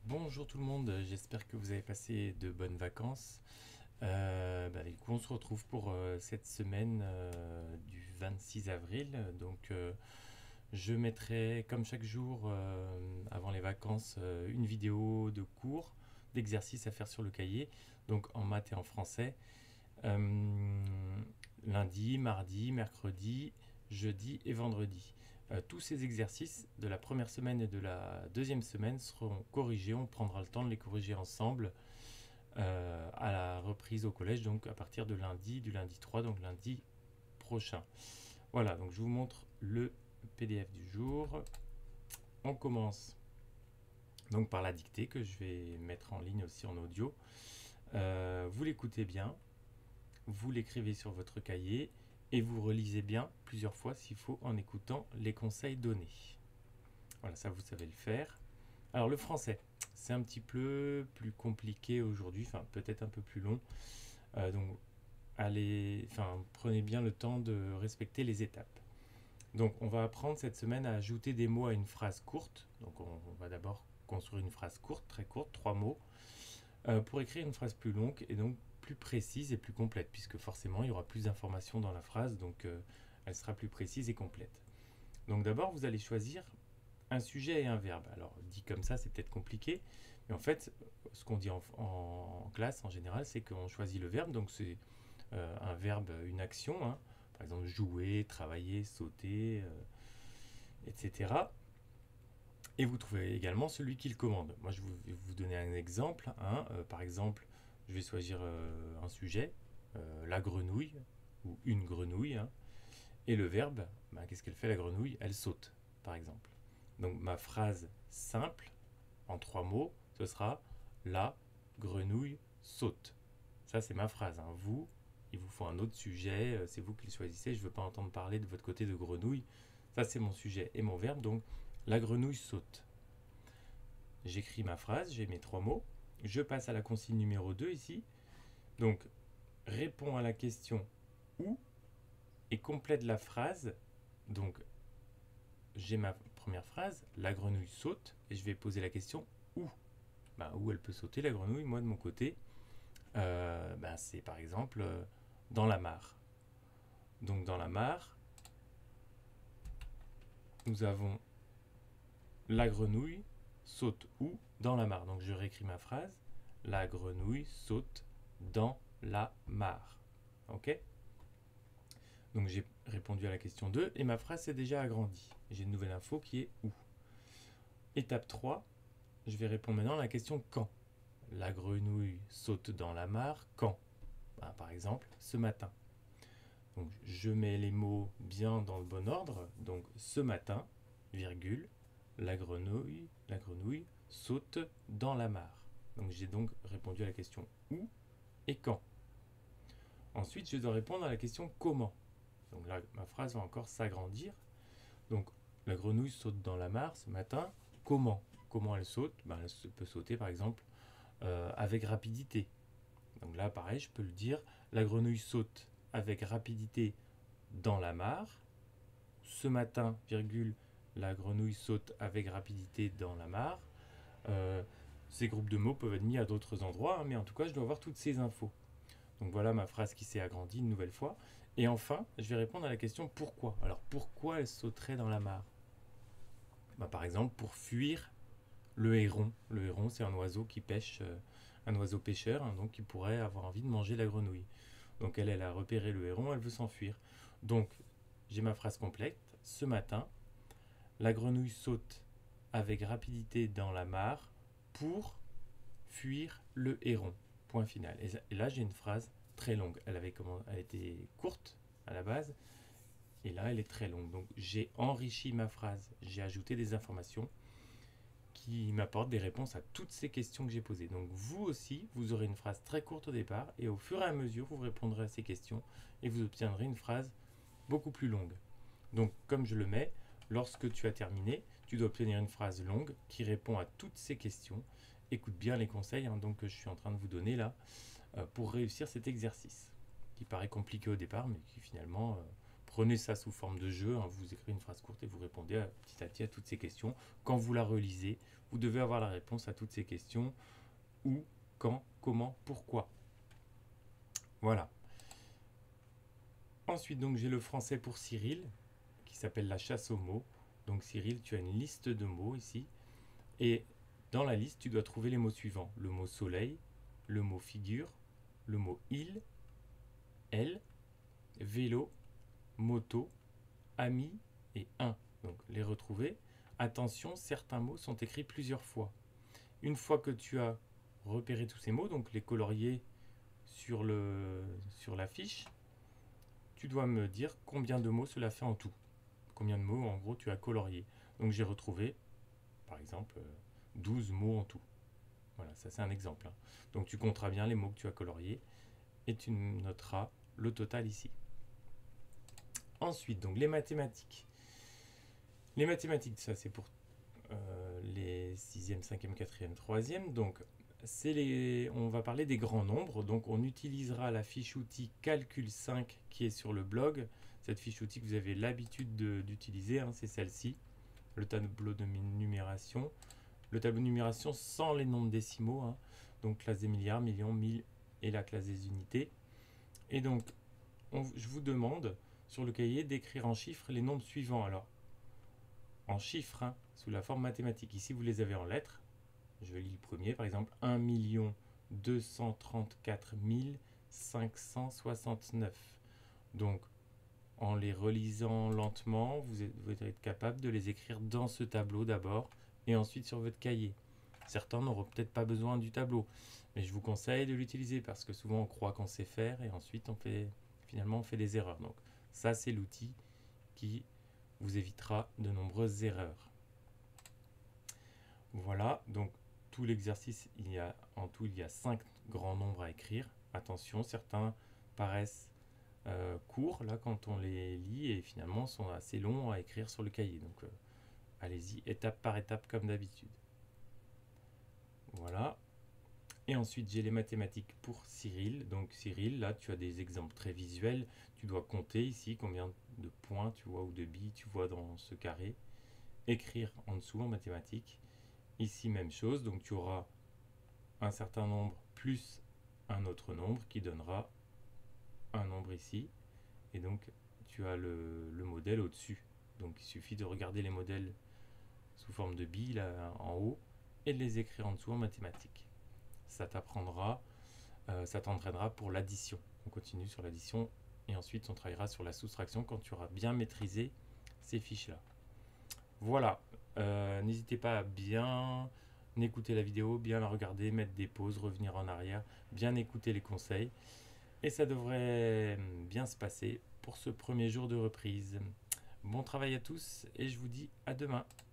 Bonjour tout le monde, j'espère que vous avez passé de bonnes vacances. Du coup, on se retrouve pour cette semaine du 26 avril. Je mettrai, comme chaque jour avant les vacances, une vidéo de cours, d'exercices à faire sur le cahier, donc en maths et en français. Euh, Lundi, mardi, mercredi, jeudi et vendredi. Tous ces exercices de la première semaine et de la deuxième semaine seront corrigés. On prendra le temps de les corriger ensemble à la reprise au collège, donc à partir de lundi, du lundi 3, donc lundi prochain. Voilà, donc je vous montre le PDF du jour. On commence donc par la dictée que je vais mettre en ligne aussi en audio. Vous l'écoutez bien, vous l'écrivez sur votre cahier et vous relisez bien plusieurs fois s'il faut en écoutant les conseils donnés. Voilà, ça vous savez le faire. Alors le français, c'est un petit peu plus compliqué aujourd'hui, enfin peut-être un peu plus long. Prenez bien le temps de respecter les étapes. Donc on va apprendre cette semaine à ajouter des mots à une phrase courte. Donc on va d'abord construire une phrase courte, très courte, 3 mots, pour écrire une phrase plus longue et donc plus précise et plus complète, puisque forcément il y aura plus d'informations dans la phrase, donc elle sera plus précise et complète. Donc d'abord vous allez choisir un sujet et un verbe. Alors dit comme ça c'est peut-être compliqué, mais en fait ce qu'on dit en classe en général c'est qu'on choisit le verbe, donc c'est un verbe, une action, hein. Par exemple jouer, travailler, sauter, etc. Et vous trouvez également celui qui le commande. Moi, je vais vous donner un exemple, hein. Par exemple, je vais choisir un sujet, la grenouille, ou une grenouille, hein. Et le verbe, qu'est-ce qu'elle fait la grenouille? Elle saute, par exemple. Donc ma phrase simple, en 3 mots, ce sera la grenouille saute. Ça, c'est ma phrase, hein. Vous, il vous faut un autre sujet, c'est vous qui le choisissez. Je ne veux pas entendre parler de votre côté de grenouille. Ça, c'est mon sujet et mon verbe. Donc, la grenouille saute. J'écris ma phrase, j'ai mes 3 mots. Je passe à la consigne numéro 2 ici. Donc, réponds à la question où et complète la phrase. Donc, j'ai ma première phrase, la grenouille saute, et je vais poser la question où. Où elle peut sauter la grenouille, moi de mon côté, c'est par exemple dans la mare. Donc dans la mare, nous avons la grenouille saute où? Dans la mare. Donc je réécris ma phrase. La grenouille saute dans la mare. Ok? Donc j'ai répondu à la question 2 et ma phrase s'est déjà agrandie. J'ai une nouvelle info qui est où. Étape 3, je vais répondre maintenant à la question quand. La grenouille saute dans la mare quand? Par exemple, ce matin. Donc je mets les mots bien dans le bon ordre. Donc ce matin, virgule, la grenouille saute dans la mare. Donc j'ai donc répondu à la question où et quand. Ensuite, je dois répondre à la question comment. Donc là, ma phrase va encore s'agrandir. Donc la grenouille saute dans la mare ce matin. Comment? Comment elle saute? Elle peut sauter par exemple avec rapidité. Donc là, pareil, je peux le dire. La grenouille saute avec rapidité dans la mare. Ce matin, virgule, la grenouille saute avec rapidité dans la mare. Euh, Ces groupes de mots peuvent être mis à d'autres endroits, hein, mais en tout cas, je dois avoir toutes ces infos. Donc voilà ma phrase qui s'est agrandie une nouvelle fois. Et enfin, je vais répondre à la question pourquoi. Alors pourquoi elle sauterait dans la mare? Par exemple, pour fuir le héron. Le héron, c'est un oiseau qui pêche, un oiseau pêcheur, hein, donc qui pourrait avoir envie de manger la grenouille. Donc elle a repéré le héron, elle veut s'enfuir. Donc j'ai ma phrase complète. Ce matin, la grenouille saute avec rapidité dans la mare pour fuir le héron. Point final. Et là, j'ai une phrase très longue. Elle était courte à la base, et là, elle est très longue. Donc, j'ai enrichi ma phrase. J'ai ajouté des informations qui m'apportent des réponses à toutes ces questions que j'ai posées. Donc, vous aussi, vous aurez une phrase très courte au départ, et au fur et à mesure, vous répondrez à ces questions, et vous obtiendrez une phrase beaucoup plus longue. Donc, comme je le mets, lorsque tu as terminé, tu dois obtenir une phrase longue qui répond à toutes ces questions. Écoute bien les conseils, hein, donc, que je suis en train de vous donner là pour réussir cet exercice, qui paraît compliqué au départ, mais qui finalement, prenez ça sous forme de jeu, hein, vous écrivez une phrase courte et vous répondez petit à petit à toutes ces questions. Quand vous la relisez, vous devez avoir la réponse à toutes ces questions. Où, quand, comment, pourquoi. Voilà. Ensuite, donc, j'ai le français pour Cyril, qui s'appelle la chasse aux mots. Donc Cyril, tu as une liste de mots ici. Et dans la liste, tu dois trouver les mots suivants. Le mot soleil, le mot figure, le mot il, elle, vélo, moto, ami et un. Donc les retrouver. Attention, certains mots sont écrits plusieurs fois. Une fois que tu as repéré tous ces mots, donc les colorier sur la fiche, tu dois me dire combien de mots cela fait en tout. Combien de mots en gros tu as colorié. Donc j'ai retrouvé, par exemple, 12 mots en tout. Voilà, ça c'est un exemple. Hein. Donc tu compteras bien les mots que tu as coloriés et tu noteras le total ici. Ensuite, donc les mathématiques. Les mathématiques, ça c'est pour les 6e, 5e, 4e, 3e. Donc on va parler des grands nombres. Donc on utilisera la fiche outil Calcul 5 qui est sur le blog. Cette fiche outil que vous avez l'habitude d'utiliser, hein, c'est celle-ci. Le tableau de numération. Le tableau de numération sans les nombres décimaux. Hein. Donc classe des milliards, millions, mille et la classe des unités. Et donc, je vous demande sur le cahier d'écrire en chiffres les nombres suivants. Alors, en chiffres, hein, sous la forme mathématique. Ici, vous les avez en lettres. Je lis le premier, par exemple, 1 234 569. Donc, en les relisant lentement, vous êtes capable de les écrire dans ce tableau d'abord et ensuite sur votre cahier. Certains n'auront peut-être pas besoin du tableau, mais je vous conseille de l'utiliser parce que souvent on croit qu'on sait faire et ensuite finalement on fait des erreurs. Donc ça c'est l'outil qui vous évitera de nombreuses erreurs. Voilà, donc tout l'exercice, en tout il y a 5 grands nombres à écrire. Attention, certains paraissent courts là quand on les lit et finalement sont assez longs à écrire sur le cahier. Donc allez-y étape par étape comme d'habitude. Voilà. Et ensuite j'ai les mathématiques pour Cyril. Donc Cyril, là tu as des exemples très visuels. Tu dois compter ici combien de points tu vois ou de billes tu vois dans ce carré. Écrire en dessous en mathématiques. Ici même chose, donc tu auras un certain nombre plus un autre nombre qui donnera un nombre ici. Et donc tu as le modèle au-dessus. Donc il suffit de regarder les modèles sous forme de billes là en haut et de les écrire en dessous en mathématiques. Ça t'apprendra, ça t'entraînera pour l'addition. On continue sur l'addition et ensuite on travaillera sur la soustraction quand tu auras bien maîtrisé ces fiches-là. Voilà, n'hésitez pas à bien écouter la vidéo, bien la regarder, mettre des pauses, revenir en arrière, bien écouter les conseils. Et ça devrait bien se passer pour ce premier jour de reprise. Bon travail à tous et je vous dis à demain.